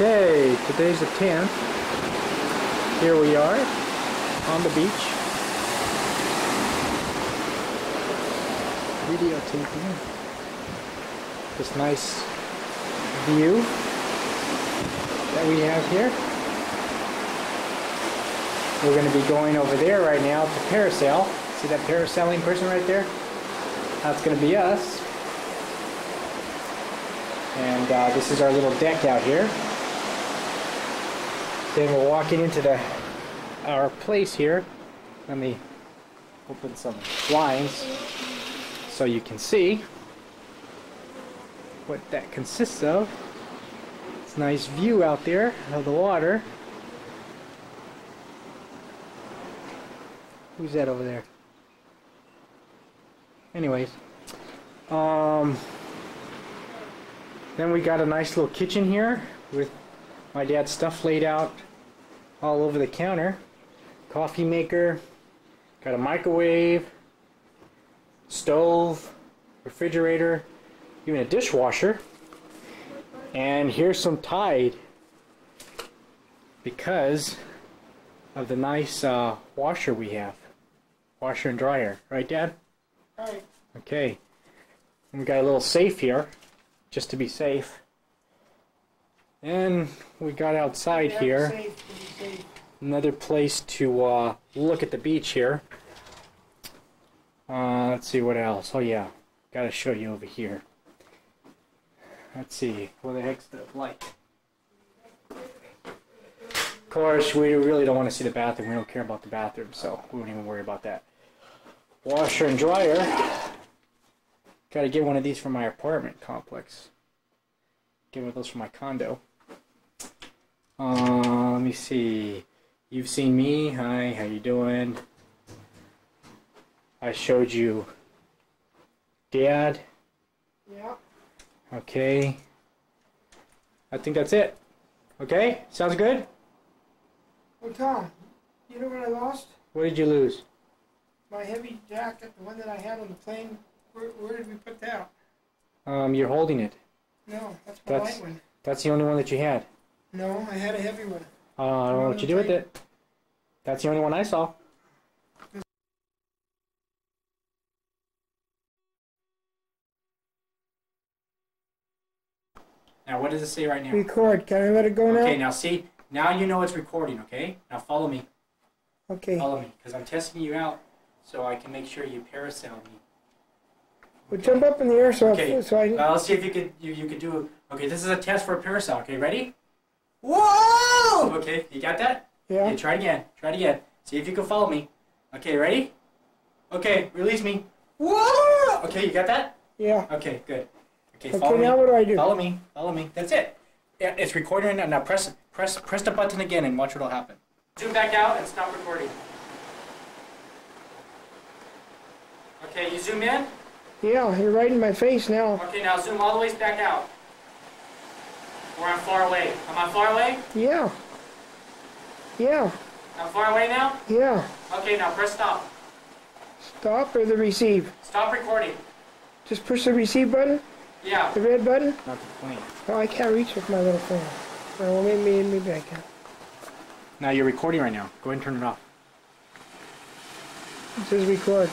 Okay, today's the 10th. Here we are on the beach. Videotaping this nice view that we have here. We're going to be going over there right now to parasail. See that parasailing person right there? That's going to be us. And this is our little deck out here. Then we're walking into our place here. Let me open some blinds so you can see what that consists of. It's a nice view out there of the water. Who's that over there? Anyways, then we got a nice little kitchen here with my dad's stuff laid out all over the counter. Coffee maker, got a microwave, stove, refrigerator, even a dishwasher. And here's some Tide because of the nice washer we have. Washer and dryer. Right, Dad? Right. Okay. And we got a little safe here, just to be safe. And we got outside here. Another place to look at the beach here. Let's see what else. Oh yeah, gotta show you over here. Let's see, what the heck's the light? Of course, we really don't want to see the bathroom. We don't care about the bathroom, so we won't even worry about that. Washer and dryer. Gotta get one of these from my apartment complex. Get one of those from my condo. Let me see. You've seen me. Hi, how you doing? I showed you Dad. Yeah. Okay. I think that's it. Okay? Sounds good? Oh, Tom, you know what I lost? What did you lose? My heavy jacket, the one that I had on the plane. Where did we put that? You're holding it. No, that's my light one. That's the only one that you had. No, I had a heavy one. I don't know what you do with it. That's the only one I saw. Now, what does it say right now? Record. Can I let it go now? Okay, now see, now you know it's recording, okay? Now follow me. Okay. Follow me, because I'm testing you out so I can make sure you parasail me. Well, jump up in the air so Okay, I now let's see if you could do, okay, this is a test for a parasail, okay, ready? Whoa! Okay, you got that? Yeah. Okay, try it again, See if you can follow me. Okay, ready? Okay, release me. Whoa! Okay, you got that? Yeah. Okay, good. Okay, Okay, follow now me. what do I do? Follow me, That's it. Yeah, it's recording right now. Now press the button again and watch what'll happen. Zoom back out and stop recording. Okay, you zoom in? Yeah, you're right in my face now. Okay, now zoom all the way back out. Or I'm far away. Am I far away? Yeah. Yeah. I'm far away now? Yeah. Okay, now press stop. Stop or the receive? Stop recording. Just push the receive button? Yeah. The red button? Not the plane. Oh, I can't reach with my little phone. Well, maybe I can. Now you're recording right now. Go ahead and turn it off. It says record.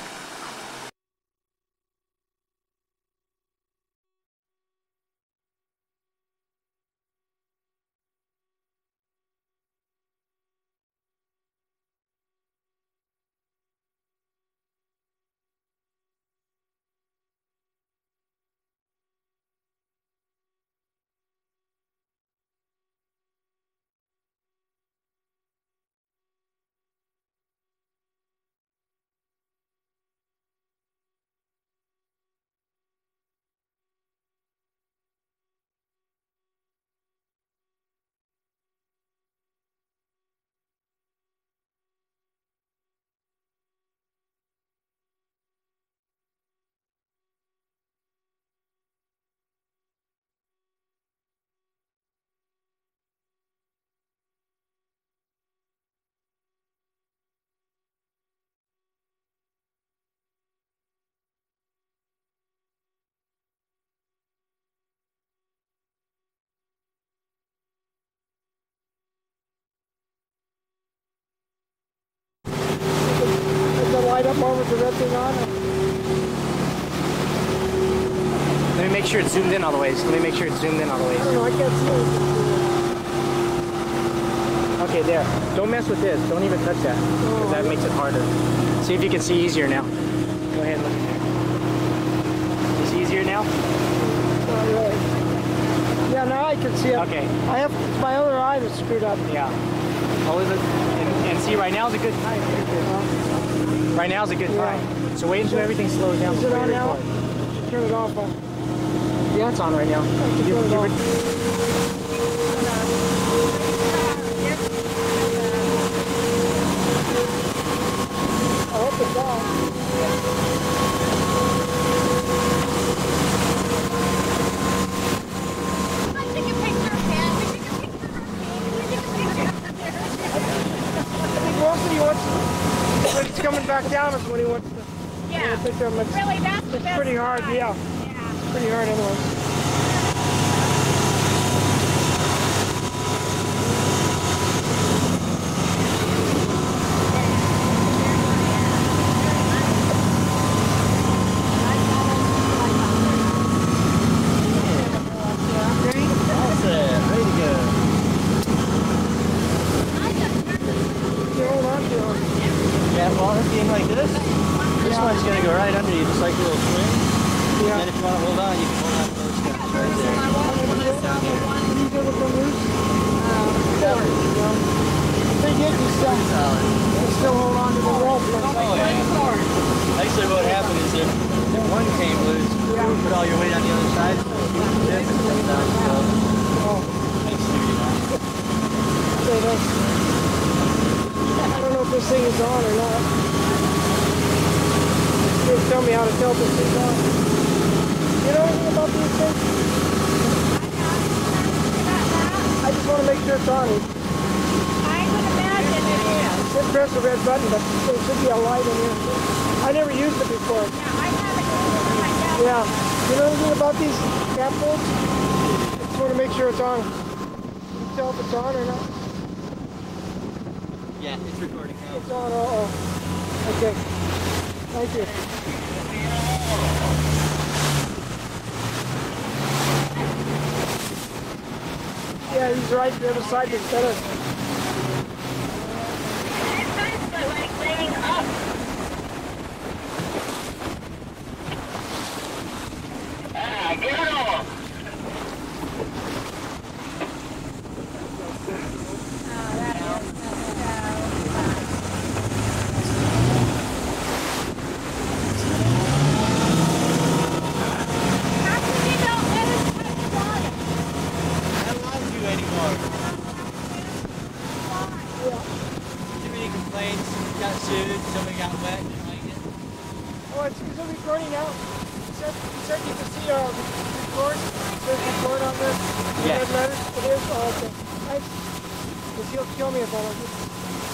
that one with the red thing on it? Let me make sure it's zoomed in all the ways. Let me make sure it's zoomed in all the ways. I don't know, I can't see it. Okay, there. Don't mess with this. Don't even touch that. Because that makes it harder. See if you can see easier now. Go ahead and look in there. Is it easier now? Not really. Yeah, now I can see it. Okay. I have my other eye that's screwed up. Yeah. Always look, and see, right now is a good time. Right now is a good time. So wait until everything slows down. Is it before on you now? record. Turn it off. Yeah, it's on right now. I hope it's on. When it's coming back down is when he wants to Yeah. take picture of him. Really, that's the It's best pretty hard, part. yeah. Yeah. Pretty hard anyway. Like this. This one's going to go right under you, just like a little swing. Yeah. And then if you want to hold on, you can hold on to those steps right there. They get you stuck. They still hold on to the rope. Oh, yeah. Actually, what happened is if one came loose, you would put all your weight on the other side, so you can dip and come down. So, makes you, you know. Okay, that's, I don't know if this thing is on or not. You can tell me how to tell if this thing's on. You know anything about these things? I just want to make sure it's on. I would imagine it is. Just press the red button, but there should be a light in here. I never used it before. Yeah, I haven't used it myself. Yeah. You know anything about these cap bolts? I just want to make sure it's on. You can tell if it's on or not. Yeah, it's recording now. It's on. Okay. Thank you. Yeah, he's right. The other side is better. Oh, it's recording now. You said you can see record. It says record on this. Yes. Red letters. It is. Oh, okay. Thanks. Because he'll kill me if I don't get it.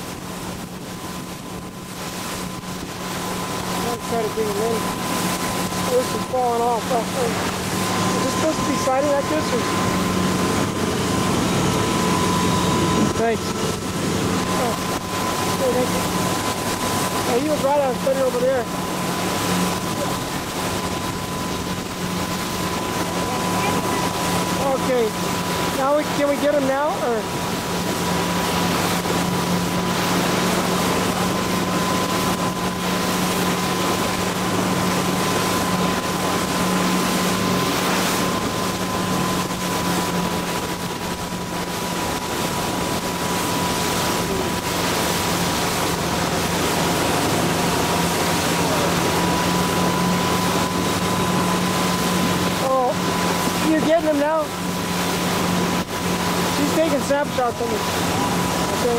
I'm going to try to bring him in. Oh, this is falling off. Is this supposed to be sliding like this? Or? Thanks. Oh, thank you. Oh, he was right on the over there. Okay, now can we get him now, or? Oh, you're getting him now? Taking snapshots of it. Okay.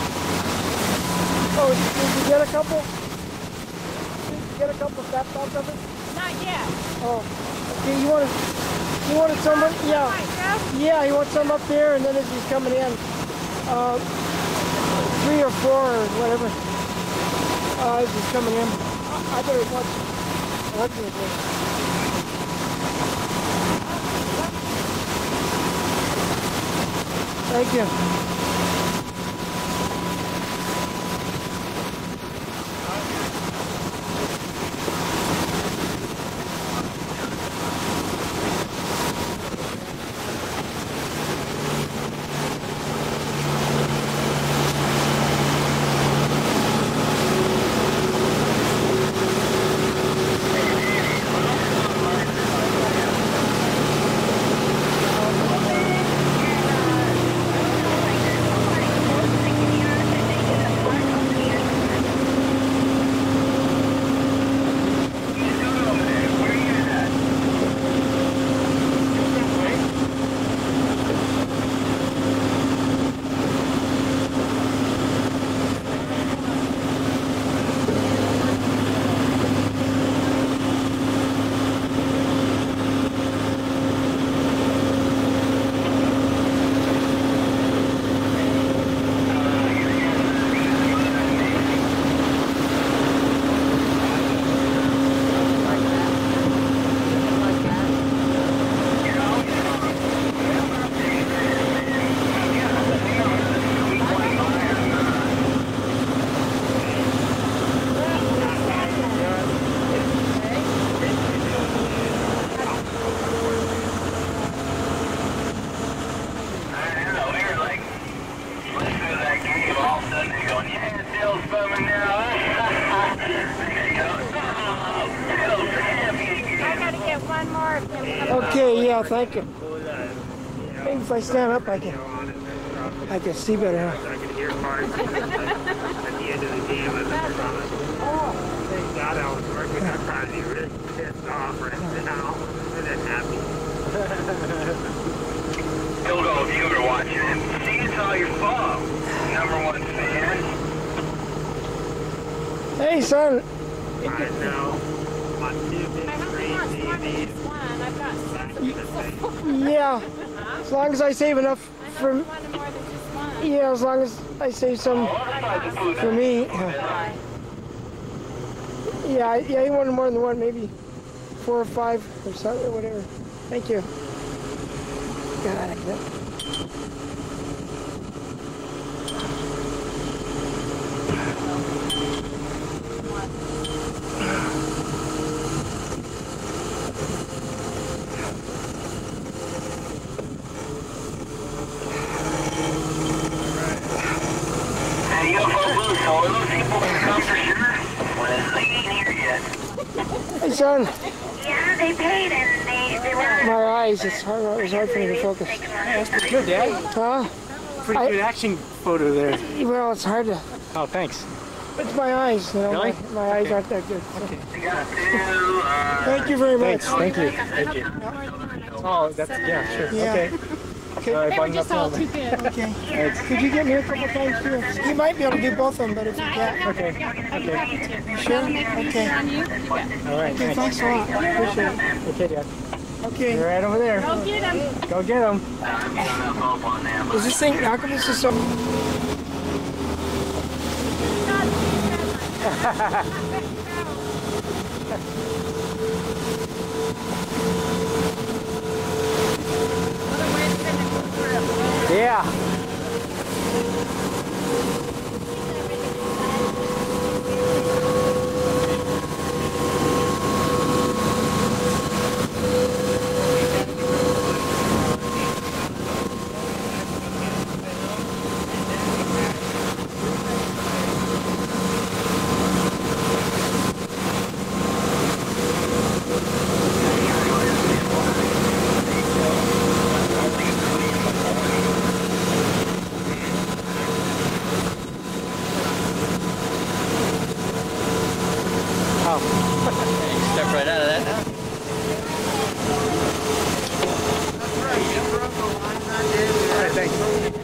Oh, did you get a couple? Did you get a couple snapshots of it? Not yet. Oh. Okay, you wanted someone? Yeah. Yeah, he wants some up there, and then as he's coming in, 3 or 4 or whatever. As he's coming in, I better watch it. Thank you. Yeah, thank you. Maybe if I stand up, I can see better. I could hear parts at the end of the game. Thank God I was working. I'm probably really pissed off right now. I'm that happy. Hildo, if you were watching it, see it's all your fault. #1 fan. Hey, son. I know. My 2 big I hope screen you're not smarter than TVs. one. I've got Back in the face. Yeah. As long as I save enough I for, hope you wanted more than just one. yeah, as long as I save some for me. Yeah, he wanted more than one, maybe 4 or 5 or something, or whatever. Thank you. God, I can't. Hey, you go loose, all those people can come for sure. Well, they ain't here yet. Hey, son. Yeah, they paid and they were. My eyes, it's hard for me to focus. That's pretty good, Dad. Huh? Pretty good action photo there. Well, it's hard to. Oh, thanks. It's my eyes, you know. Really? My eyes aren't that good. So. We got 2, Thank you very much. Thanks. Thank you. Thank you. Oh, that's, yeah, sure. Yeah. Okay. Okay. They were just all too good. Okay. Could you get me a couple times too? You might be able to do both of them, but if you can't. Okay. Okay. Sure? Okay. All right. Okay, thanks a lot. Appreciate it. Okay, Dad. Okay. You're right over there. Go get them. Go get them. I'm gonna hope on them. Is this thing, how come this is so... Yeah. Step right out of that now. All right, thanks.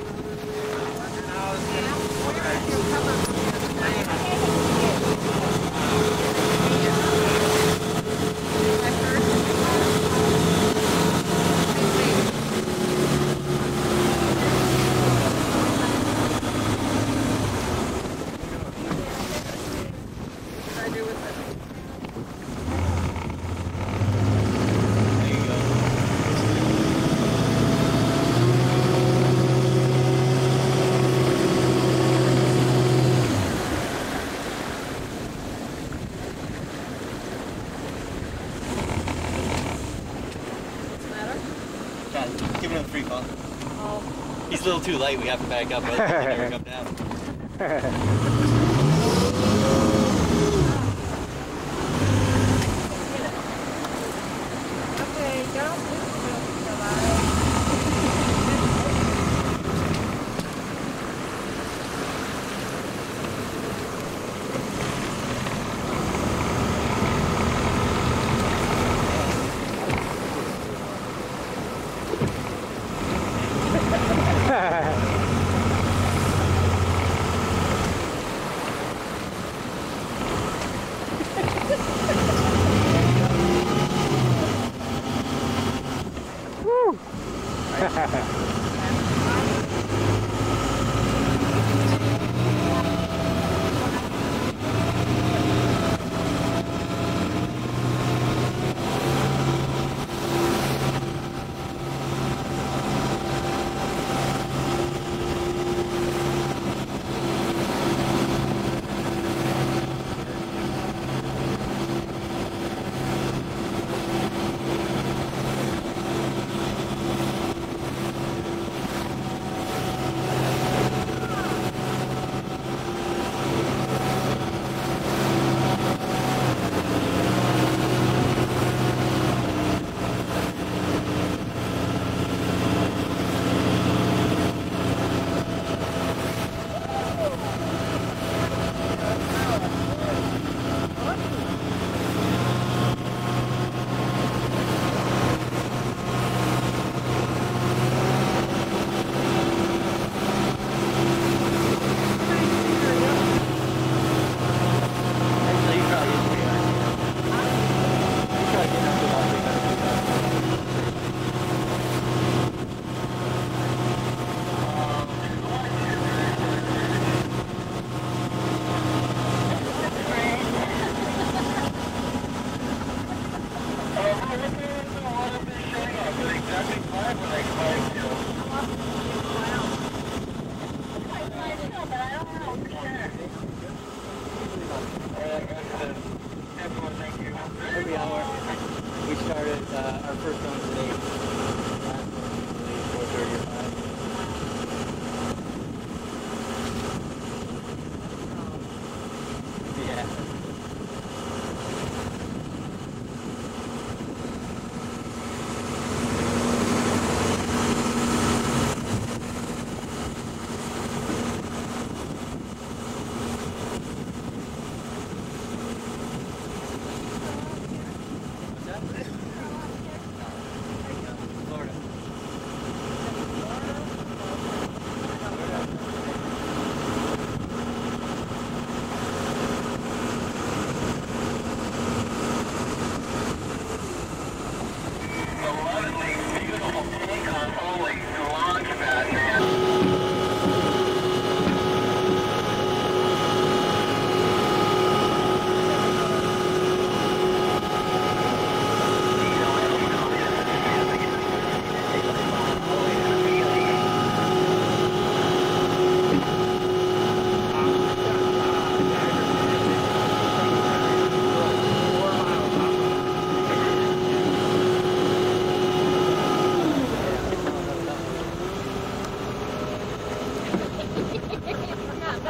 Give him a free fall. Oh. He's a little too light. We have to back up. But he can never come down. Okay, go.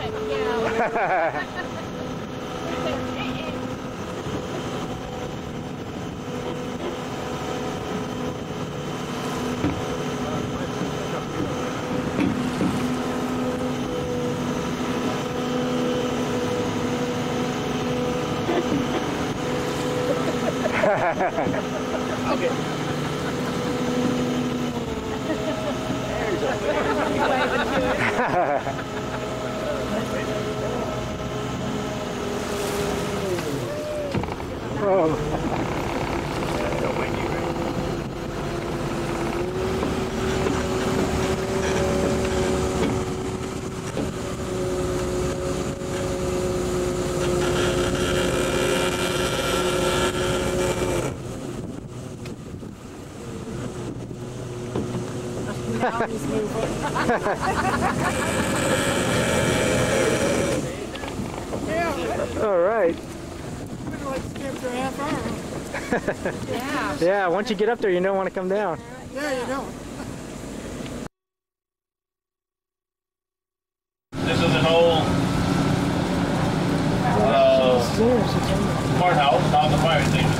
All right. Yeah. Yeah, once you get up there, you don't want to come down. Yeah, you don't. This is an old courthouse down the fire station.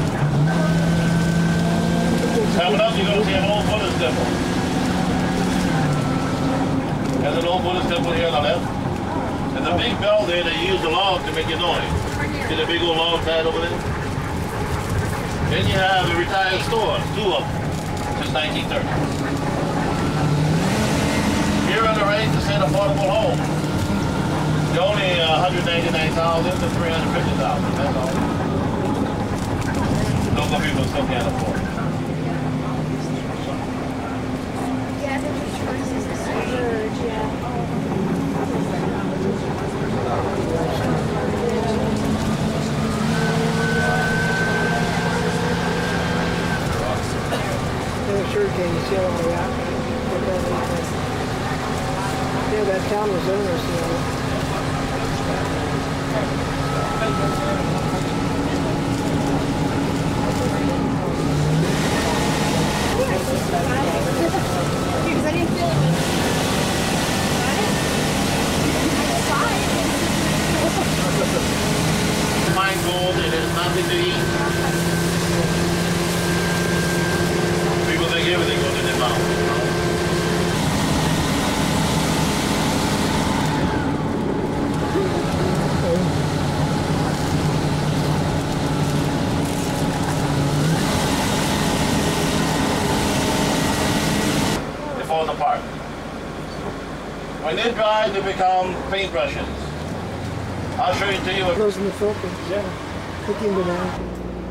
Coming up, you're going to see an old Buddhist temple. There's an old Buddhist temple here on the left. There's a big bell there that you use the log to make your noise. See the big old log tied over there? Then you have the retired stores, 2 of them, since 1930. Here on the right, the Saint Affordable Home. They're only $199,000 to $350,000, that's all. Local people still can't afford it. Yeah, the church is the church, yeah. Sure can you see all the way out? Yeah, that town was owners, you know. Because I didn't feel it was Mine gold, it is nothing to eat. People think everything goes in their mouth, you know? They fall apart. When they dry, they become paintbrushes. I'll show you to you. Closing the focus. Yeah. Cooking banana.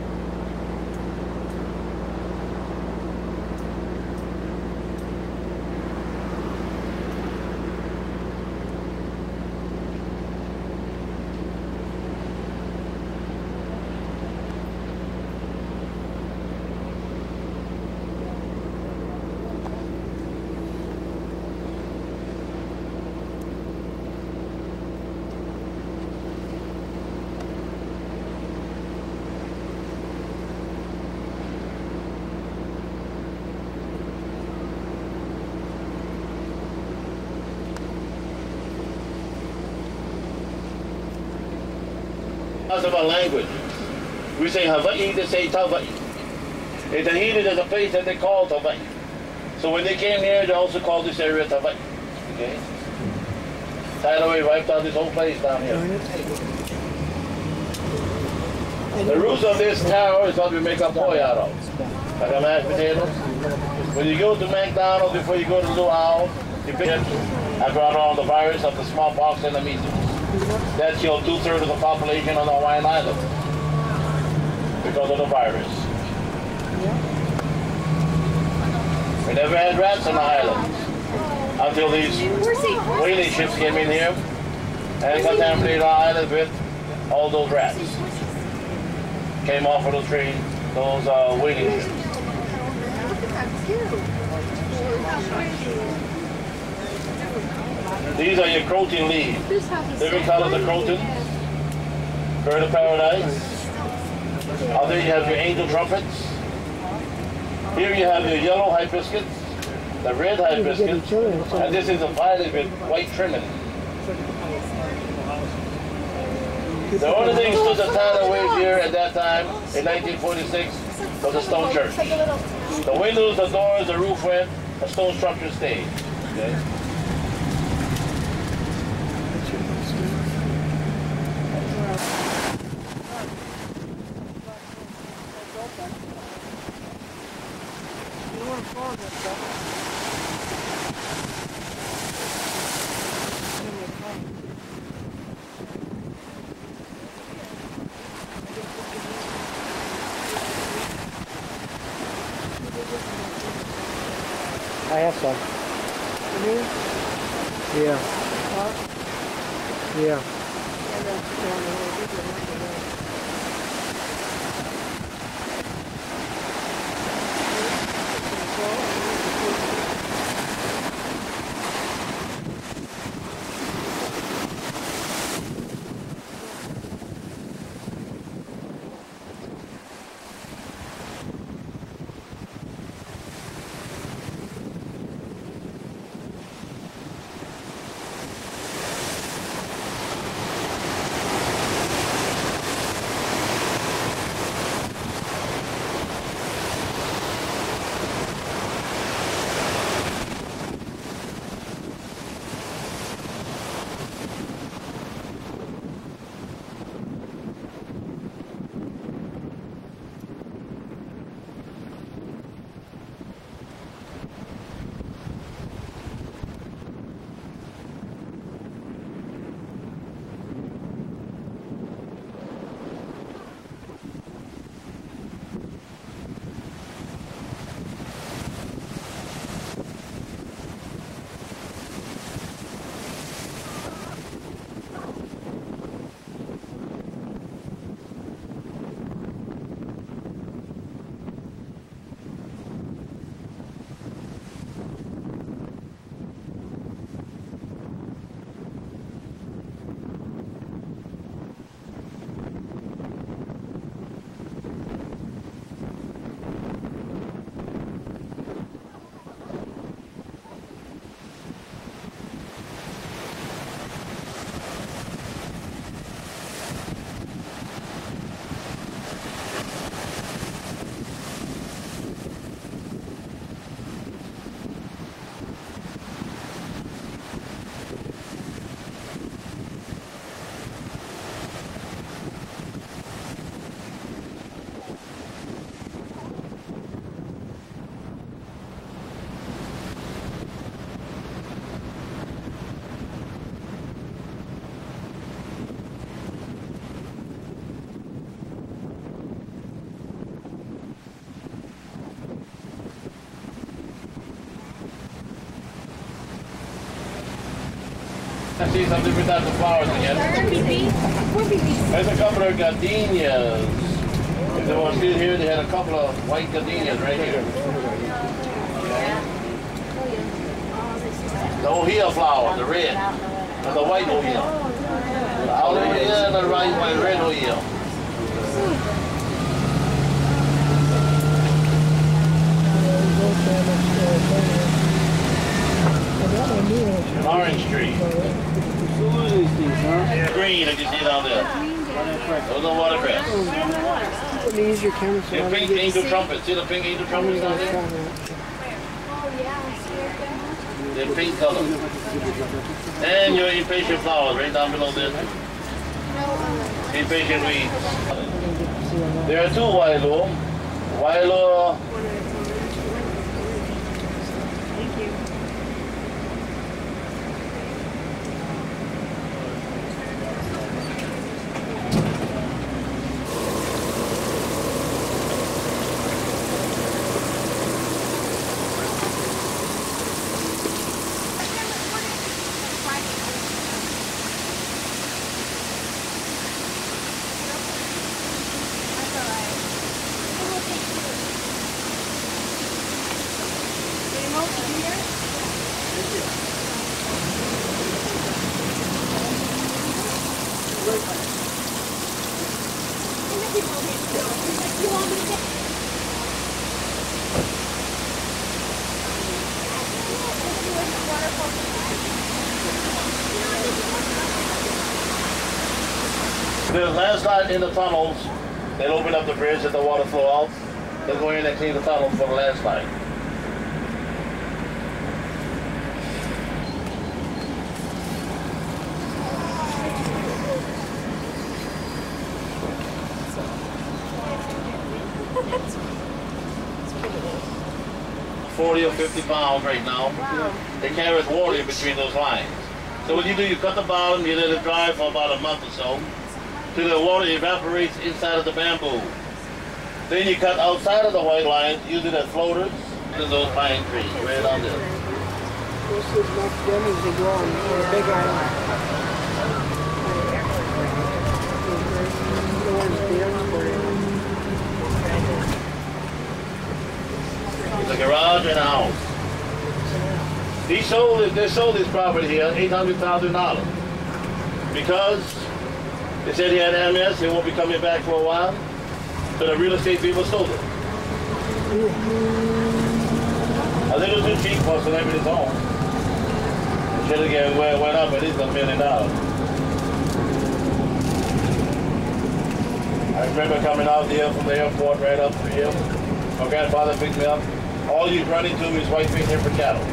That's about language. We say Hawaii, they say Hawaii. In Tahiti, there's a place that they call Hawaii. So when they came here, they also called this area Hawaii. Okay? Tidal wave wiped out this whole place down here. The roots of this tower is what we make a poi out of. Like a mashed potatoes. When you go to McDonald's, before you go to Luau, you pick it. I brought on the virus of the smallpox and the measles. That killed 2/3 of the population on the Hawaiian Islands because of the virus. We never had rats on the islands until these whaling ships came in here and contaminated our island with all those rats. Came off of those trains, those whaling ships. These are your croton leaves. Different colors of croton. Bird of paradise. Out there you have your angel trumpets. Here you have your yellow hibiscus, the red hibiscus, and this is a violet with white trimming. The only thing stood the town away here at that time, in 1946, was a stone church. The windows, the doors, the roof went, a stone structure stayed. Okay? I have some. Yeah. Yeah. I see some different types of flowers again. There's a couple of gardenias. If they want to see here, they had a couple of white gardenias right here. The ohia flower, the red, and the white ohia. The olive ohia and the red ohia. An orange tree. Green, as you see down there. Those are watercress. Let me use your camera so The pink angel trumpet. See the pink angel trumpets down there? They're pink color. And your impatient flowers right down below this. Impatient weeds. There are two Wailo. Wailo. there's landslide in the tunnels, they'll open up the bridge and the water flow out. They'll go in and clean the tunnels for the landslide. $40 or $50 right now. They carry water in between those lines. So what you do, you cut the bottom, you let it dry for about a month or so, till the water evaporates inside of the bamboo. Then you cut outside of the white lines, use it as floaters, to those pine trees, right down there. This is much damage they go on the big island. The ones they export. It's a garage and a house. They sold this property here $800,000 because they said he had MS, he won't be coming back for a while. So the real estate people sold it. A little too cheap for a celebrity's home. Should have went up at least $1 million. I remember coming out here from the airport right up to here. My grandfather picked me up. All you run into is white fish here for cattle.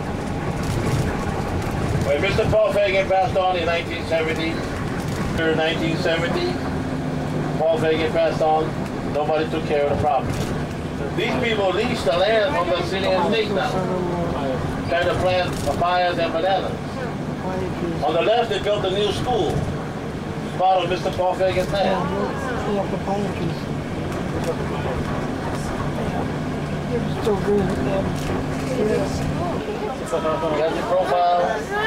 When Mr. Paul Fagan passed on in 1970, Paul Fagan passed on, nobody took care of the property. These people leased the land from the city and state now, trying to plant papayas and bananas. On the left, they built a new school, part of Mr. Paul Fagan's land. So good. Got your profile?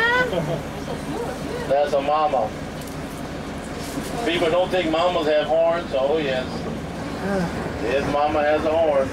That's a mama. People don't think mamas have horns. Oh yes. Yes, mama has a horn.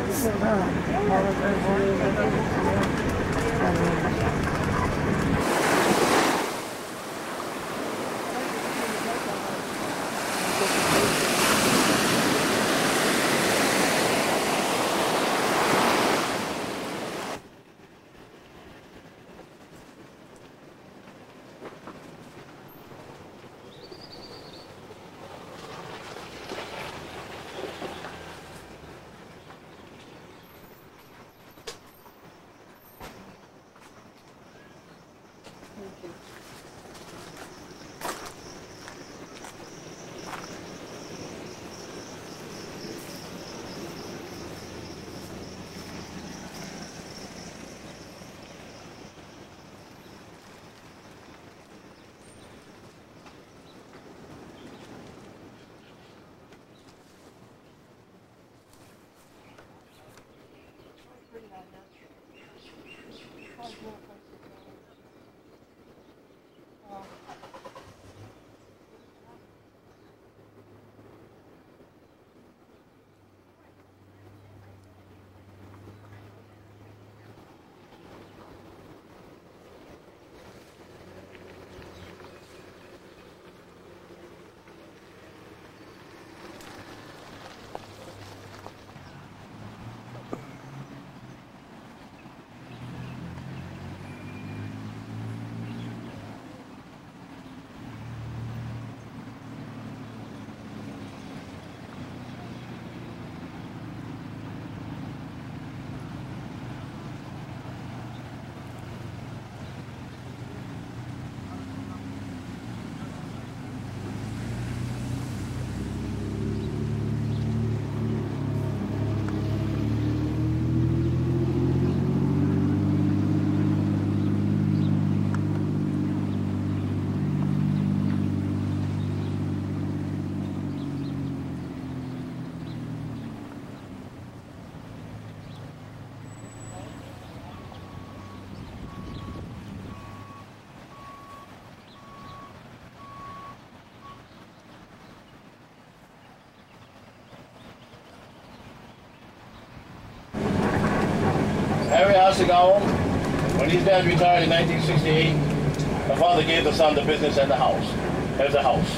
When his dad retired in 1968, my father gave the son the business and the house. There's a house.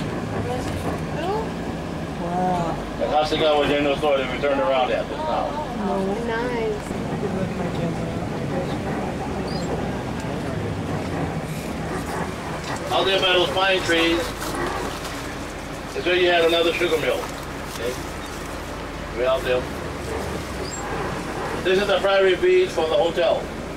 Wow. And Hasagawa was in the store that we turned around at this now. Oh, nice. Out there by those pine trees, So you had another sugar mill. Okay. We out there. This is the private beach for the hotel.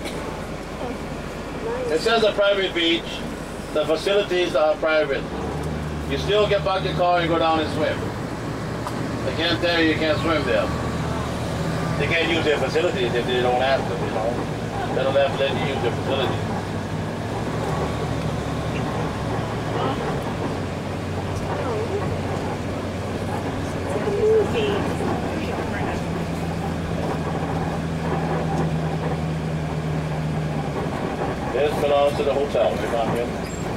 It says a private beach. The facilities are private. You still get back your car and go down and swim. They can't tell you can't swim there. They can't use their facilities if they don't ask them, you know. They don't have to let you use their facilities. This belongs to the hotel. You found him.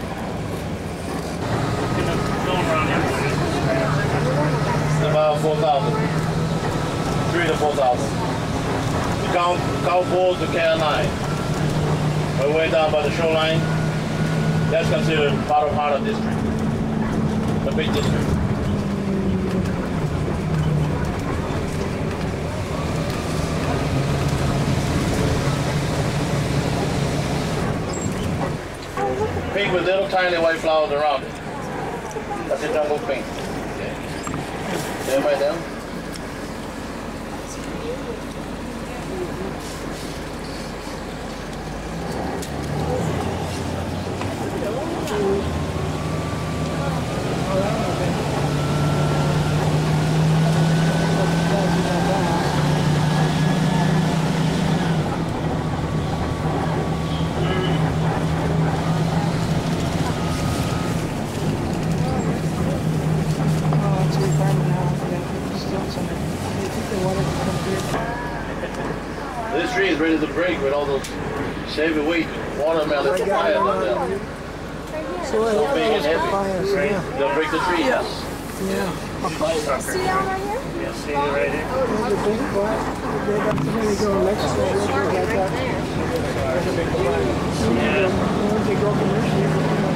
It's about 4,000. 3 to 4,000. You count board to K9. We're way down by the shoreline. That's considered part of Hanna district. The big district. Pink with little tiny white flowers around it. That's a jungle pink. Okay. See it right there? This tree is ready to break with all those heavy weight watermelon papayas on there. So big and heavy. yeah. They'll break the tree. Yeah. See down right here? Yeah, see it right here. The big black, they got to maybe go to Mexico, they'll go like that. Once they go commercially,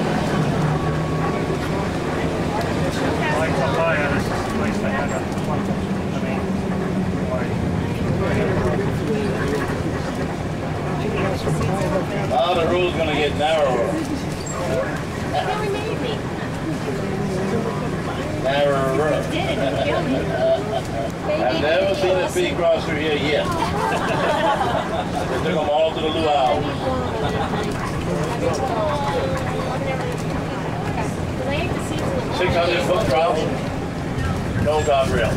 Like papaya, this is the place they had a, Oh, the road's gonna get narrower. Really made me. Narrower. Did it? You killed me. I've never seen a pig cross through here yet. They took them all to the Luau. 600-foot drop. No guardrail.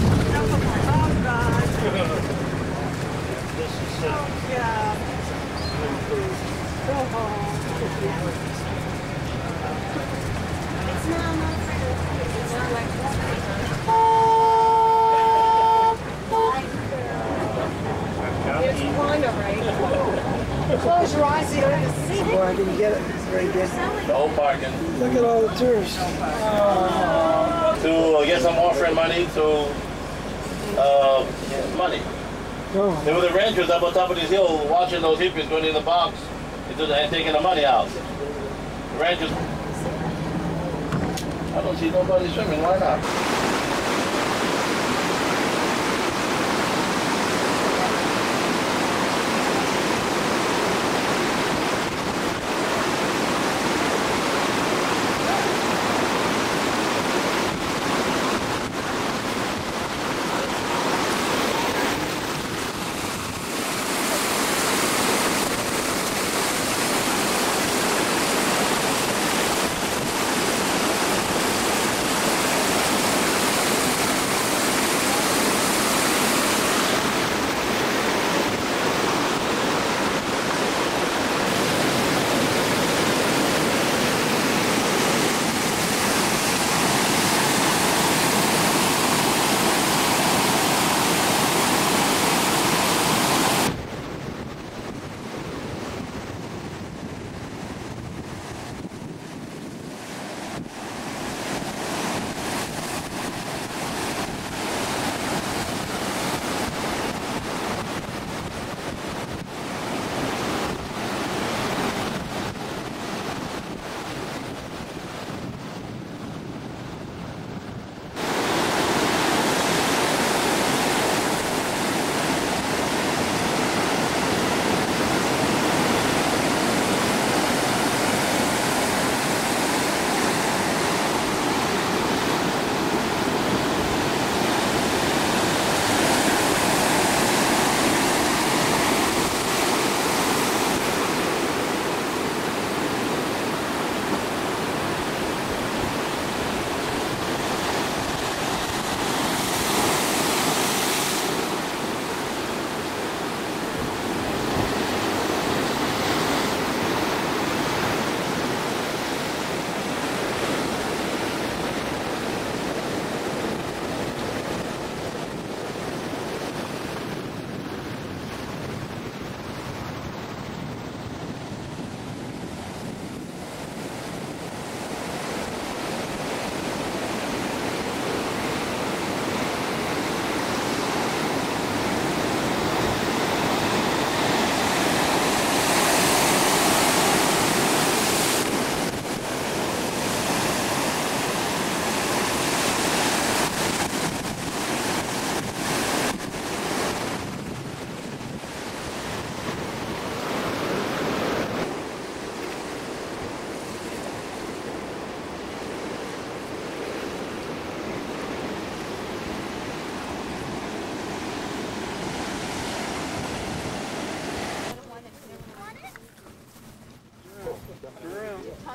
Close your eyes so you don't have to see it. boy, I didn't get it. It's very good. No parking. Look at all the tourists. To get some offering money to money. Oh, There were the rangers up on top of this hill watching those hippies going in the box and taking the money out. The rangers. I don't see nobody swimming. Why not?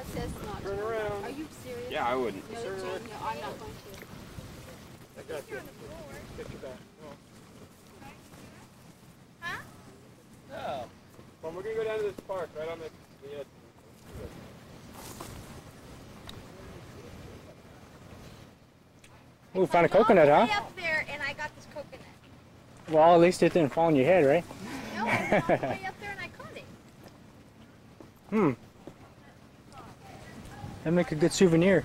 it says not Turn to. around. Are you serious? Yeah, I wouldn't. No, Jane, no, I'm not going to. I got you. Get you back. Huh? No. Well, we're gonna go down to this park right on the edge. Ooh, found a coconut, Way huh? up there, and I got this coconut. Well, at least it didn't fall on your head, right? No, I went all the way up there and I caught it. Hmm. That'd make a good souvenir.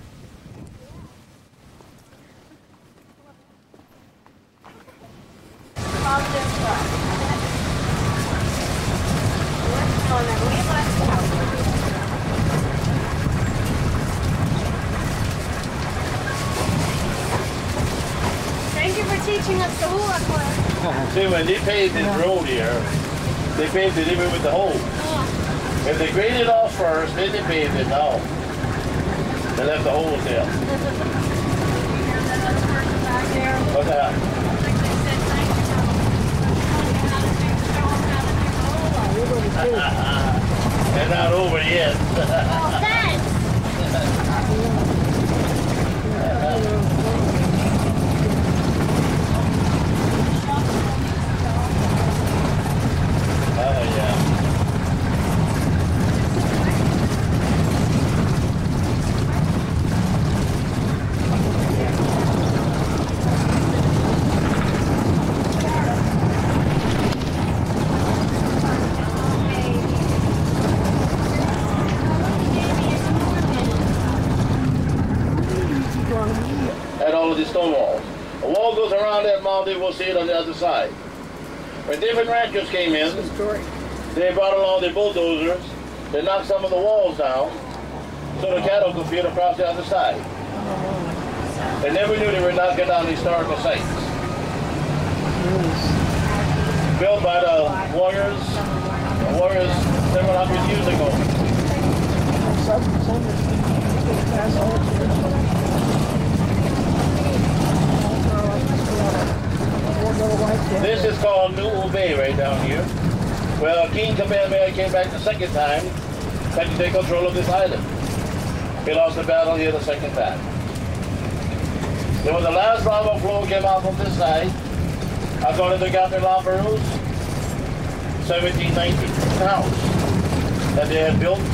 Thank you for teaching us the hula club. See, when they paved this road here, they paved it even with the hole. If they graded it off first, then they paved it now. They left the holes there. What's that? They're not over yet. Oh, thanks. Oh, yeah. At all of these stone walls. A wall goes around that mountain, we'll see it on the other side. When different ranchers came in, they brought along their bulldozers, they knocked some of the walls down so the cattle could feed across the other side. They never knew they were knocking down historical sites. Built by the warriors several hundred years ago. This is called Luau Bay right down here. Well, King Kamehameha came back the second time, tried to take control of this island. He lost the battle here the second time. There was the last lava flow came out from this side, according to Captain Lamperou's 1790 house that they had built.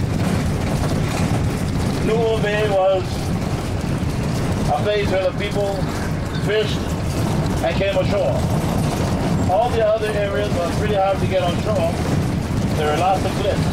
Luau Bay was a place where the people fished and came ashore. All the other areas were pretty hard to get on shore. There were lots of cliffs.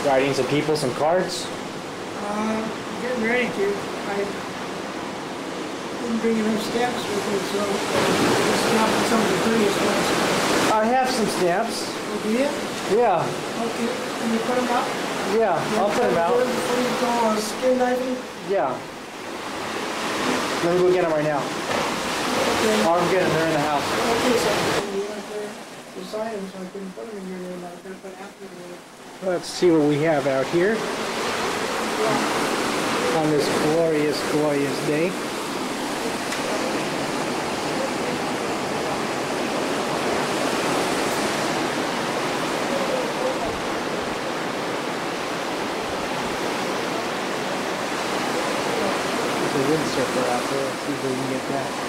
Guiding some people, some cards? Getting ready to. I didn't bring enough stamps with me, so just stopped some of the previous ones. I have some stamps. Oh, do you? Yeah, Okay, can you put them out? yeah, I'll put them out. Before you go skin diving? Yeah. Let me go get them right now. Okay. Oh, I'm getting them. They're in the house. Okay, so you went there beside them, so I couldn't put them in your room. I was going to put after the Let's see what we have out here on this glorious, glorious day. There's a windsurfer out there. Let's see if we can get that.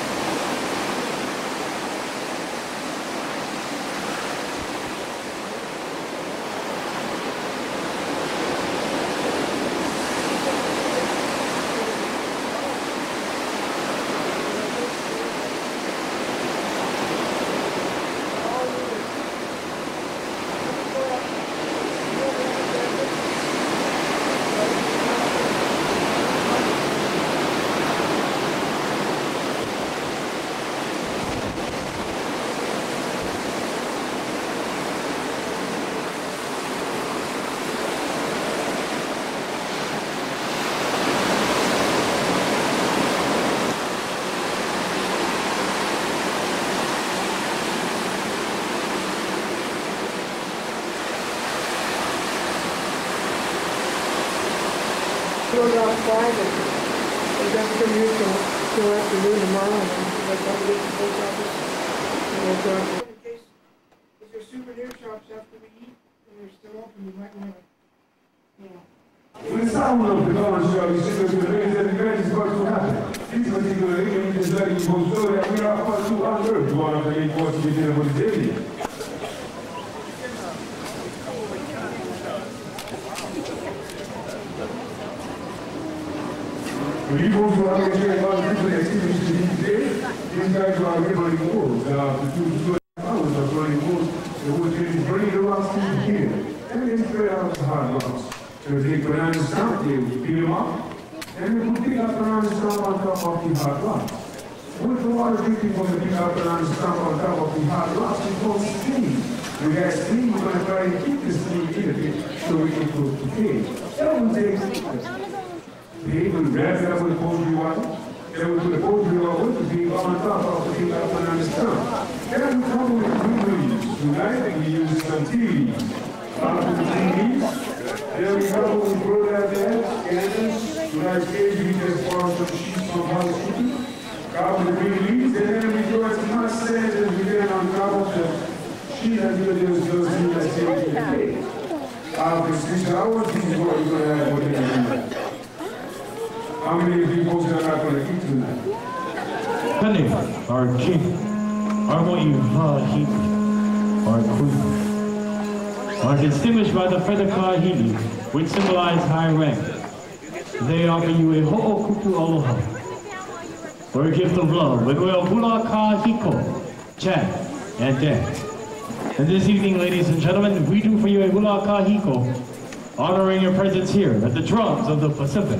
goes outside and they got to come here till afternoon tomorrow and I got to leave the post office and we'll go out. In case if there's souvenir shops after we eat and they're still open, you might want to, you know. Pensavano che non si avesse questo paese di grandi sfortunati. Il particolare è che il impostore aveva fatto altro, buono per i posti di lavori. People who are going to about people that see today, these guys are really wolves. The two hours are really wolves. They will just bring it around here. And then straight out the hard rocks. So they put on the stump, they beat them up, and they put the up around the stump on top of the hard rocks. With the water drinking from the big up around the stump on top of the hard rocks, it's called steam. We got steam, we're going to try and keep the steam in a bit so we can cook the pig. That will take they will wrap it up with poultry water. They will put the poultry water with the pig on top of the pig up and on the stump. Then we come with green leaves. Tonight we use some tea leaves. After the tea leaves, then we come and throw that there. And tonight we just pour some sheets from housekeeping. Cover the green leaves, and then we do as much sand as we can on top of the sheet until there's no steam that's taking the pig. After 6 hours, this is what we're going to have for dinner. How many people are not going to eat tonight? Honey, our king, are what you Kahili, our queen, are distinguished by the feather Kahili, which symbolize high rank. They offer you a ho'okupu aloha, or a gift of love, with oil hula kahiko, chant, and dance. And this evening, ladies and gentlemen, we do for you a hula kahiko, honoring your presence here at the drums of the Pacific.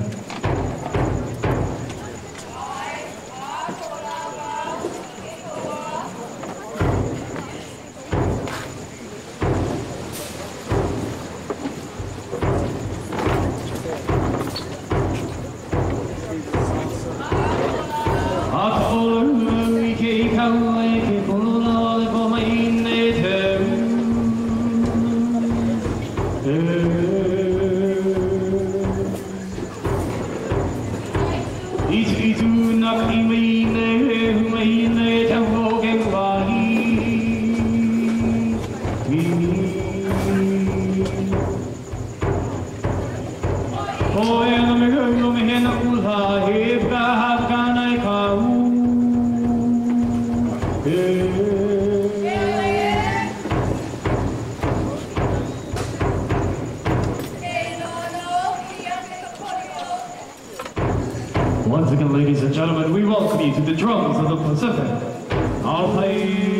Once again, ladies and gentlemen, we welcome you to the drums of the Pacific. I'll play.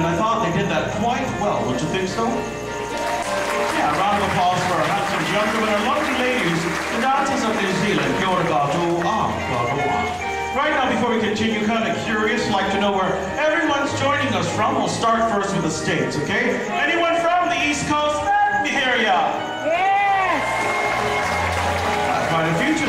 I thought they did that quite well, don't you think so? Yeah, a round of applause for our handsome gentlemen and lovely ladies, the dancers of New Zealand. Kia ora koutou, Right now, before we continue, kind of curious, like to know where everyone's joining us from. We'll start first with the States, okay? Anyone from the East Coast? Let me hear ya. Yes! Quite a few.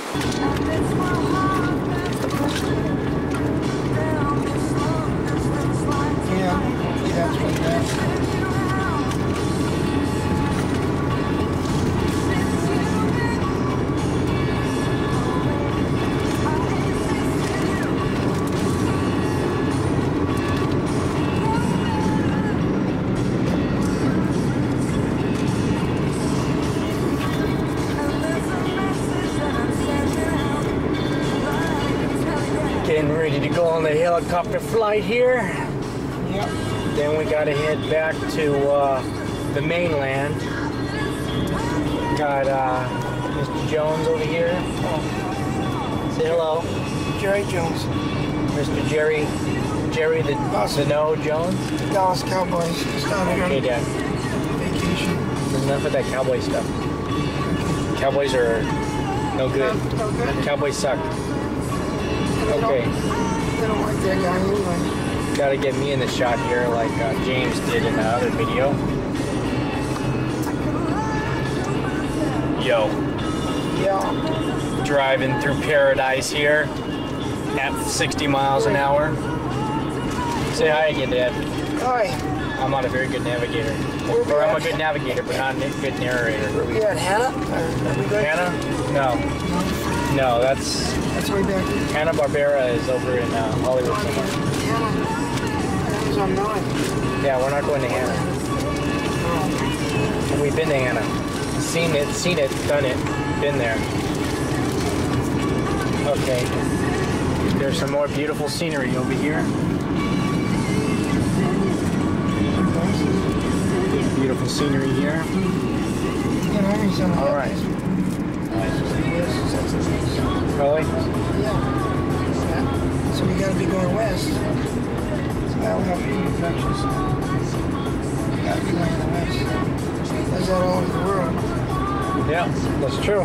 Yeah, that's what that's. Getting ready to go on the helicopter flight here. Yep. Then we gotta head back to the mainland. Got Mr. Jones over here. Say hello. Jerry Jones. Mr. Jerry the No Jones. Dallas Cowboys. Just down here on Hey Dad. vacation. There's enough of that cowboy stuff. Cowboys are no good. No good. Cowboys suck. They Okay. don't like that guy anyway. Gotta get me in the shot here like James did in the other video. Yo. Yeah. Driving through paradise here at 60 miles an hour. Say hi again, Dad. Hi. I'm not a very good navigator. Where we Or I'm a at? good navigator, but not a good narrator. Were we at Hanna? Are we going? Hanna? No. No, that's... That's way back here. Hanna-Barbera is over in Hollywood somewhere. Hanna. Hanna's on Maui. Yeah, we're not going to Hanna. No. We've been to Hanna. Seen it, done it, been there. Okay. There's some more beautiful scenery over here. Beautiful scenery here. All right. Really? Yeah. So we got to be going west. So that'll help you in directions. We got to be going to the west. That's that all over the world. Yeah, that's true.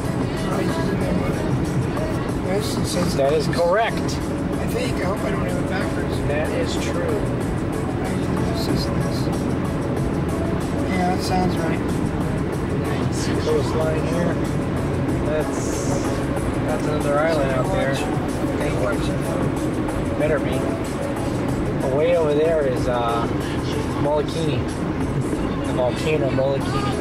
West and says That is correct. I think. I hope I don't have it backwards. That is true. Yeah, that sounds right. Coastline here. That's another island out there. Better be. Way over there is Molokini. The volcano Molokini.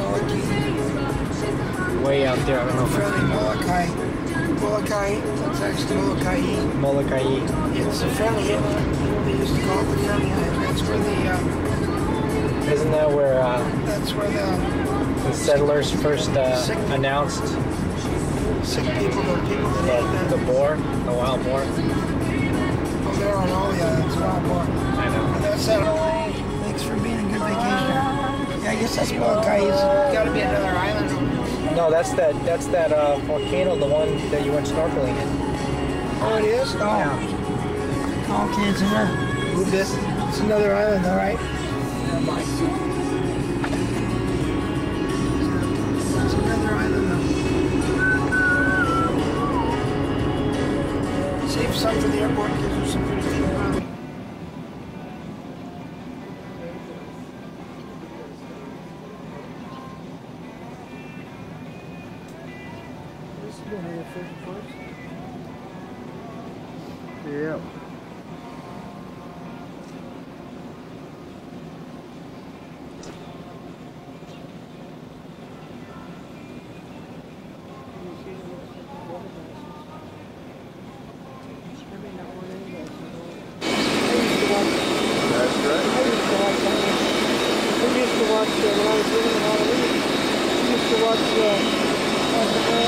Way out there. I don't know if Friendly Molokai. Molokai. That's actually Molokai. Molokai. It's a friendly. They used to call it the friendly island. That's where the. Isn't that where That's where the settlers first announced sick people, the people that the boar, the wild boar? Oh, they're on all the islands. Wild boar. I know. And that's that. Thanks for being a good vacationer. Yeah, I guess that's Molokai. It's got to be another island. No, that's that volcano, the one that you went snorkeling in. Oh, it is? Oh. Yeah. Oh, okay, it's another. Move this. It's another island, all right? It's another island, though. Save some for the airport, gives them some pretty cheap money. Yeah.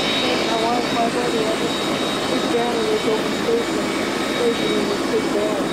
Station in this big band.